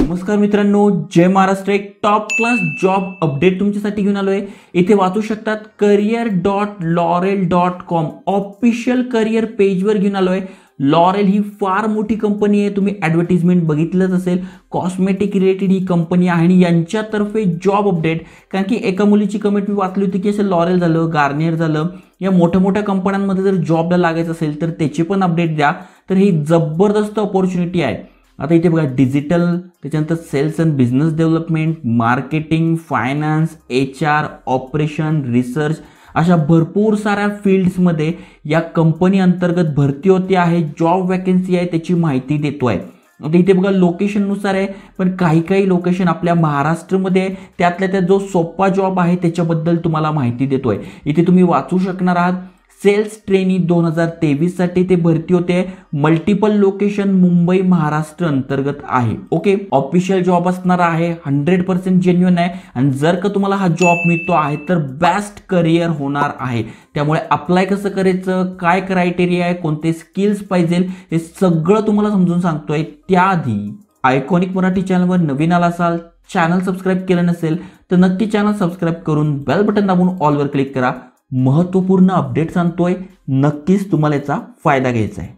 नमस्कार मित्रांनो, जय महाराष्ट्र. एक टॉप क्लास जॉब अपडेट तुमच्यासाठी घेऊन आलोय. इथे वाचू शकतात career.laurel.com ऑफिशियल करियर पेजवर घेऊन आलोय. लॉरेल ही फार मोठी कंपनी आहे. तुम्ही ॲडव्हर्टिजमेंट बघितलंच असेल. कॉस्मेटिक रिलेटेड ही कंपनी आहे आणि यांच्यातर्फे जॉब अपडेट. कारण की एका मुलीची कमेंट मी वाचली होती की असं लॉरेल झालं, गार्नियर झालं, या मोठ्या मोठ्या कंपन्यांमध्ये जर जॉबला लागायचं असेल तर त्याची पण अपडेट द्या. तर ही जबरदस्त अपॉर्च्युनिटी आहे. आता इथे बघा, डिजिटल, त्याच्यानंतर sales and business development, marketing, finance, HR, operation, research, अशा भरपूर साऱ्या फील्ड्समध्ये या कंपनी अंतर्गत भरती होते आहे. जॉब वॅकन्सी आहे त्याची माहिती देतोय. आता इथे बघा, लोकेशननुसार आहे, पण काही लोकेशन आपल्या महाराष्ट्रामध्ये आहे. त्यातल्या त्यात जो सोपा जॉब आहे त्याच्याबद्दल तुम्हाला माहिती देतोय. इथे तुम्ही वाचू शकणार आहात. सेल्स ट्रेनी 2023 साठी ते भरती होते. मल्टिपल लोकेशन मुंबई महाराष्ट्र अंतर्गत आहे. ओके, ऑफिशियल जॉब असणार आहे. 100% जेन्युइन आहे. आणि जर का तुम्हाला हा जॉब मिळतो आहे तर बेस्ट करिअर होणार आहे. त्यामुळे अप्लाय कसं करायचं, काय क्रायटेरिया आहे, कोणते स्किल्स पाहिजे, हे सगळं तुम्हाला समजून सांगतोय. त्याआधी आयकॉनिक मराठी चॅनलवर नवीन आला असाल, चॅनल सबस्क्राईब केलं नसेल तर नक्की चॅनल सबस्क्राईब करून बेल बटन दाबून ऑलवर क्लिक करा. महत्त्वपूर्ण अपडेट सांगतोय, नक्कीच तुम्हाला याचा फायदा घ्यायचा आहे.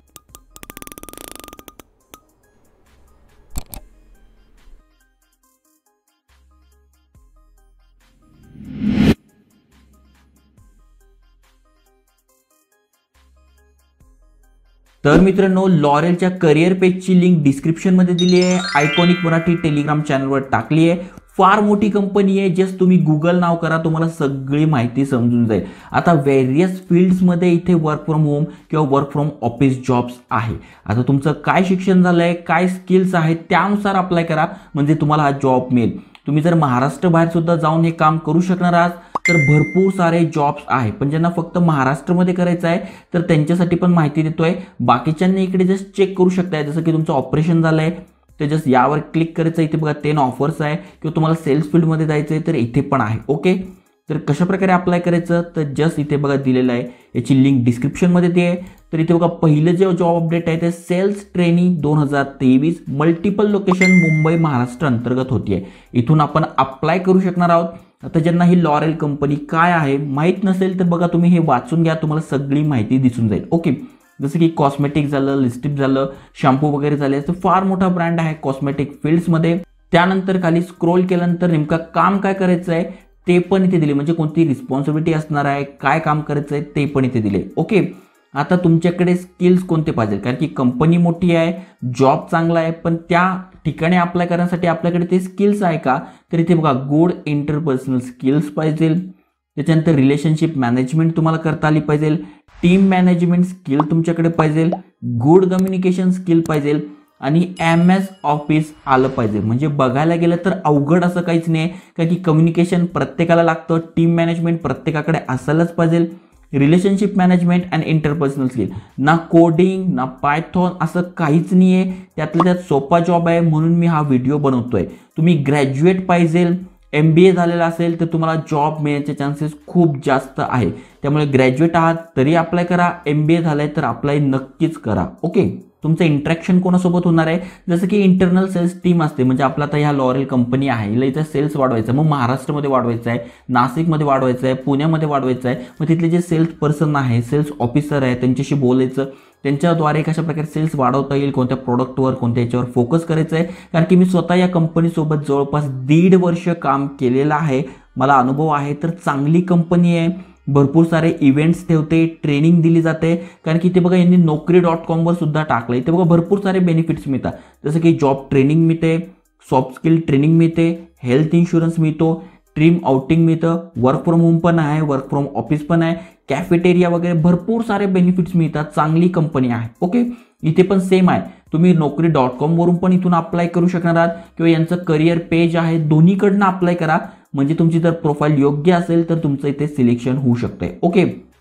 तर मित्रांनो, लॉरेलच्या करिअर पेजची लिंक डिस्क्रिप्शनमध्ये दिली आहे. आयकॉनिक मराठी टेलिग्राम चॅनलवर टाकली आहे. फार मोठी कंपनी आहे. जस्ट तुम्ही गुगल नाव करा, तुम्हाला सगळी माहिती समजून जाईल. आता व्हेरियस फील्ड्समध्ये इथे वर्क फ्रॉम होम किंवा वर्क फ्रॉम ऑफिस जॉब्स आहे. आता तुमचं काय शिक्षण झालंय, काय स्किल्स आहेत, त्यानुसार अप्लाय करा, म्हणजे तुम्हाला हा जॉब मिळेल. तुम्ही जर महाराष्ट्र बाहेर सुद्धा जाऊन हे काम करू शकणार आहात तर भरपूर सारे जॉब्स आहे. पण ज्यांना फक्त महाराष्ट्रामध्ये करायचं आहे तर त्यांच्यासाठी पण माहिती देतोय. बाकीच्यांनी इकडे जस्ट चेक करू शकताय. जसं की तुमचं ऑपरेशन झालंय तर जस्ट यावर क्लिक करायचं. इथे बघा 10 ऑफर्स आहे. किंवा तुम्हाला सेल्स फील्डमध्ये जायचं आहे तर इथे पण आहे. ओके, तर कशा प्रकारे अप्लाय करायचं तर जस्ट इथे बघा दिलेलं आहे. याची लिंक डिस्क्रिप्शनमध्ये ती आहे. तर इथे बघा, पहिलं जे जॉब अपडेट आहे ते sales trainee 2023 multiple location Mumbai Maharashtra अंतर्गत होती आहे. इथून आपण अप्लाय करू शकणार आहोत. आता ज्यांना ही लॉरेल कंपनी काय आहे माहीत नसेल तर बघा, तुम्ही हे वाचून घ्या, तुम्हाला सगळी माहिती दिसून जाईल. ओके, जसं की कॉस्मेटिक झालं, लिपस्टिक झालं, शॅम्पू वगैरे झाले, तर फार मोठा ब्रँड आहे कॉस्मेटिक फील्ड्समध्ये. त्यानंतर खाली स्क्रोल केल्यानंतर नेमका काम काय करायचं आहे ते पण इथे दिले, म्हणजे कोणती रिस्पॉन्सिबिलिटी असणार आहे, काय काम करायचं आहे ते पण इथे दिले. ओके, आता तुमच्याकडे स्किल्स कोणते पाहिजे, कारण की कंपनी मोठी आहे, जॉब चांगला आहे, पण त्या ठिकाणी अप्लाय करण्यासाठी आपल्याकडे ते स्किल्स आहे का, तर इथे बघा, गुड इंटरपर्सनल स्किल्स पाहिजे. त्याच्यानंतर रिलेशनशिप मॅनेजमेंट तुम्हाला करता आली पाहिजे. टीम मॅनेजमेंट स्किल तुमच्याकडे पाहिजे. गुड कम्युनिकेशन स्किल पाहिजे आणि MS ऑफिस आलं पाहिजे. म्हणजे बघायला गेलं तर अवघड असं काहीच नाही, कारण की कम्युनिकेशन प्रत्येकाला लागतं. टीम मॅनेजमेंट प्रत्येकाकडे असायलाच पाहिजे. Relationship management and interpersonal skill, ना कोडिंग ना पायथॉन असं काहीच नाही आहे. त्यातल्या त्यात सोपा जॉब आहे, म्हणून मी हा व्हिडिओ बनवतोय. तुम्ही ग्रॅज्युएट पाहिजे, MBA झालेला असेल तर तुम्हाला जॉब मिळण्याचे चान्सेस खूप जास्त आहे. त्यामुळे ग्रॅज्युएट आहात तरी अप्लाय करा, MBA झालाय तर अप्लाय नक्कीच करा. ओके, तुमचं इंटरॅक्शन कोणासोबत होणार आहे, जसं की इंटरनल सेल्स टीम असते. म्हणजे आपला आता ह्या लॉरेल कंपनी आहे, हिला इथं सेल्स वाढवायचं आहे, मग महाराष्ट्रामध्ये वाढवायचं आहे, नाशिकमध्ये वाढवायचं आहे, पुण्यामध्ये वाढवायचं आहे. मग तिथले जे सेल्स पर्सन आहे, सेल्स ऑफिसर आहे, त्यांच्याशी बोलायचं, त्यांच्याद्वारे कशा प्रकारे सेल्स वाढवता येईल, कोणत्या प्रोडक्टवर, कोणत्या याच्यावर फोकस करायचं आहे. कारण की मी स्वतः या कंपनीसोबत जवळपास 1.5 वर्ष काम केलेलं आहे, मला अनुभव आहे. तर चांगली कंपनी आहे, भरपूर सारे इव्हेंट्स ठेवते, ट्रेनिंग दिली जाते. कारण की ते बघा, यांनी Naukri.com वर सुद्धा टाकलंय. ते बघा, भरपूर सारे बेनिफिट्स मिळतात, जसं की जॉब ट्रेनिंग मिळते, सॉफ्ट स्किल ट्रेनिंग मिळते, हेल्थ इन्शुरन्स मिळतो, ट्रीम आउटिंग मिळतं, वर्क फ्रॉम होम पण आहे, वर्क फ्रॉम ऑफिस पण आहे, कॅफेटेरिया वगैरे भरपूर सारे बेनिफिट्स मिळतात. चांगली कंपनी आहे. ओके, इथे पण सेम आहे. तुम्ही Naukri.com वरून पण इथून अप्लाय करू शकणार आहात किंवा यांचं करिअर पेज आहे, दोन्हीकडनं अप्लाय करा. म्हणजे तुमची जर प्रोफाईल योग्य असेल तर तुमचं इथे सिलेक्शन होऊ शकतंय. ओके,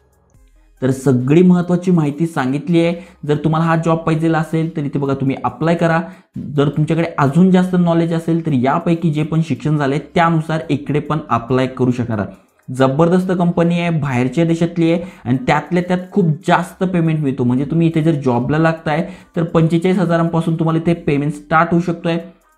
तर सगळी महत्त्वाची माहिती सांगितली आहे. जर तुम्हाला हा जॉब पाहिजे असेल तर इथे बघा, तुम्ही अप्लाय करा. जर तुमच्याकडे अजून जास्त नॉलेज असेल तर यापैकी जे पण शिक्षण झाले त्यानुसार इकडे पण अप्लाय करू शकणार आहात. जबरदस्त कंपनी आहे, बाहेरच्या देशातली आहे आणि त्यातल्या त्यात खूप जास्त पेमेंट मिळतो. म्हणजे तुम्ही इथे जर जॉबला लागताय तर 45,000पासून तुम्हाला इथे पेमेंट स्टार्ट होऊ शकतोय.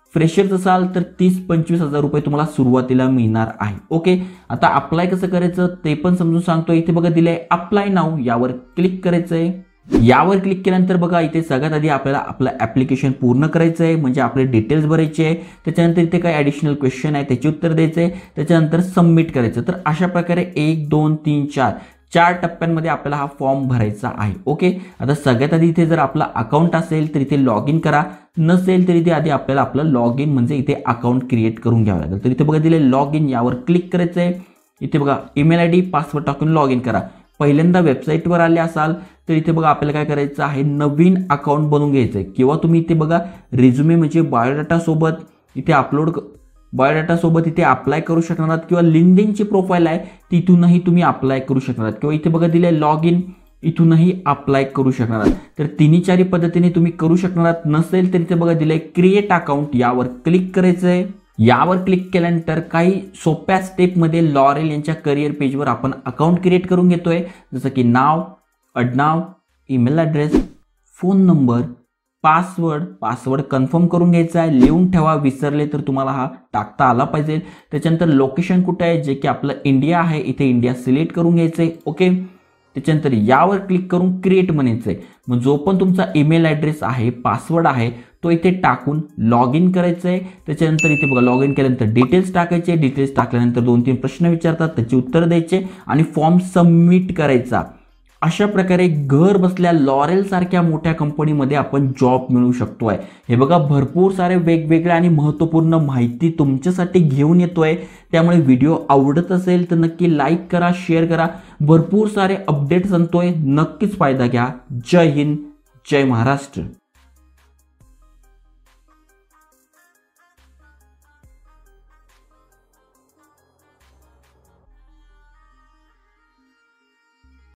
फ्रेशर्स असाल तर 30-25 हजार रुपये तुम्हाला सुरुवातीला मिळणार आहे. ओके, आता अप्लाय कसं करायचं ते पण समजून सांगतो. इथे बघा दिलंय अप्लाय नाऊ, यावर क्लिक करायचंय. यावर क्लिक केल्यानंतर बघा इथे सगळ्यात आधी आपल्याला आपलं ऍप्लिकेशन पूर्ण करायचं आहे, म्हणजे आपले डिटेल्स भरायचे आहे. त्याच्यानंतर इथे काही ॲडिशनल क्वेश्चन आहे त्याचे उत्तर द्यायचे आहे. त्याच्यानंतर सबमिट करायचं. तर अशा प्रकारे 1 2 3 4 टप्प्यांमध्ये आपल्याला हा फॉर्म भरायचा आहे. ओके, आता सगळ्यात आधी इथे जर आपला अकाउंट असेल तर इथे लॉग इन करा, नसेल तर इथे आधी आपल्याला आपलं लॉग इन म्हणजे इथे अकाउंट क्रिएट करून घ्यावं लागेल. तर इथे बघा दिले लॉग इन, यावर क्लिक करायचं आहे. इथे बघा ईमेल आयडी पासवर्ड टाकून लॉग इन करा. पहिल्यांदा वेबसाईटवर आले असाल तर इथे बघा आपल्याला काय करायचं आहे, नवीन अकाउंट बनवून घ्यायचं आहे. किंवा तुम्ही इथे बघा रिझ्युमे म्हणजे बायोडाटा सोबत इथे बायोडाटा सोबत इथे अप्लाय करू शकणार आहात, किंवा लिंक्डइनची प्रोफाईल आहे तिथूनही तुम्ही अप्लाय करू शकणार आहात, किंवा इथे बघा दिले लॉग इन, इथूनही अप्लाय करू शकणार आहात. तर तिन्ही चारी पद्धतीने तुम्ही करू शकणार आहात. नसेल तर इथे बघा दिलंय क्रिएट अकाउंट, यावर क्लिक करायचं आहे. यावर क्लिक केल्यानंतर काही सोप्या स्टेपमध्ये लॉरेल यांच्या करिअर पेजवर आपण अकाउंट क्रिएट करून घेतोय. जसं की नाव, आडनाव, email address, phone number, password confirm करून घ्यायचा आहे. लिहून ठेवा, विसरले तर तुम्हाला हा टाकता आला पाहिजे. त्याच्यानंतर लोकेशन कुठे आहे, जे की आपलं इंडिया आहे, इथे इंडिया सिलेक्ट करून घ्यायचं आहे. ओके, त्याच्यानंतर यावर क्लिक करून क्रिएट म्हणायचं आहे. मग जो पण तुमचा ईमेल ॲड्रेस आहे, पासवर्ड आहे, तो इथे टाकून लॉग इन करायचं आहे. त्याच्यानंतर इथे बघा लॉग इन केल्यानंतर डिटेल्स टाकायचे. डिटेल्स टाकल्यानंतर 2-3 प्रश्न विचारतात, त्याची उत्तर द्यायचे आणि फॉर्म सबमिट करायचा. अशा प्रकारे घर बसल्या लॉरेल सारख्या मोठ्या कंपनीमध्ये आपण जॉब मिळवू शकतोय. हे बघा भरपूर सारे वेगवेगळे आणि महत्त्वपूर्ण माहिती तुमच्यासाठी घेऊन येतोय. त्यामुळे व्हिडिओ आवडत असेल तर नक्की लाईक करा, शेअर करा. भरपूर सारे अपडेट्स आणतोय, नक्कीच फायदा घ्या. जय हिंद, जय महाराष्ट्र.